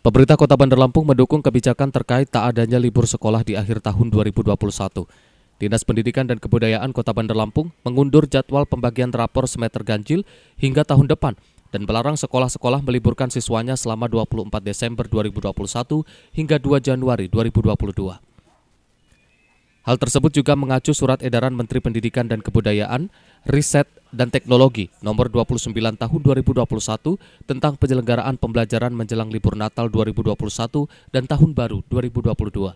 Pemerintah Kota Bandar Lampung mendukung kebijakan terkait tak adanya libur sekolah di akhir tahun 2021. Dinas Pendidikan dan Kebudayaan Kota Bandar Lampung mengundur jadwal pembagian rapor semeter ganjil hingga tahun depan dan melarang sekolah-sekolah meliburkan siswanya selama 24 Desember 2021 hingga 2 Januari 2022. Hal tersebut juga mengacu surat edaran Menteri Pendidikan dan Kebudayaan, Riset dan Teknologi nomor 29 tahun 2021 tentang penyelenggaraan pembelajaran menjelang libur Natal 2021 dan Tahun Baru 2022.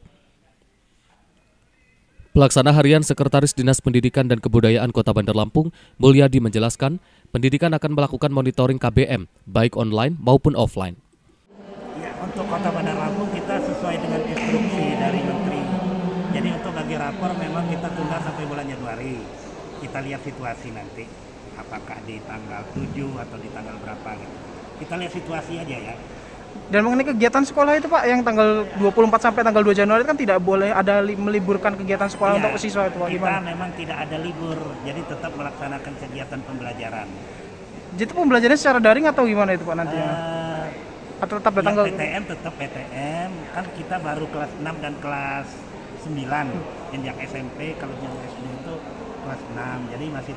Pelaksana Harian Sekretaris Dinas Pendidikan dan Kebudayaan Kota Bandar Lampung, Mulyadi menjelaskan, pendidikan akan melakukan monitoring KBM, baik online maupun offline. Ya, untuk Kota Bandar Lampung kita sesuai dengan instruksi dari Menteri. Jadi untuk bagi rapor memang kita tunda sampai bulan Januari. Kita lihat situasi nanti, apakah di tanggal 7 atau di tanggal berapa gitu. Kita lihat situasi aja ya. Dan mengenai kegiatan sekolah itu Pak, yang tanggal 24 sampai tanggal 2 Januari kan tidak boleh ada meliburkan kegiatan sekolah untuk siswa itu Pak, kita memang tidak ada libur, jadi tetap melaksanakan kegiatan pembelajaran. Jadi pembelajarannya secara daring atau gimana itu Pak nantinya? Atau tetap datang ke PTM tetap PTM, kan kita baru kelas 6 dan kelas 9, yang SMP, kalau yang SD itu kelas 6, jadi masih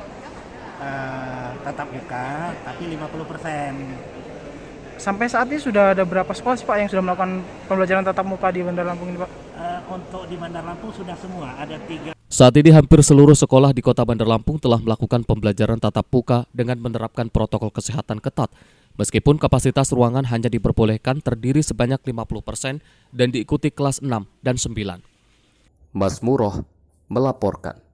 tetap buka, tapi 50%. Sampai saat ini sudah ada berapa sekolah sih Pak yang sudah melakukan pembelajaran tatap muka di Bandar Lampung ini Pak? Untuk di Bandar Lampung sudah semua, ada 3. Saat ini hampir seluruh sekolah di Kota Bandar Lampung telah melakukan pembelajaran tatap muka dengan menerapkan protokol kesehatan ketat. Meskipun kapasitas ruangan hanya diperbolehkan terdiri sebanyak 50% dan diikuti kelas 6 dan 9. Mas Muroh melaporkan.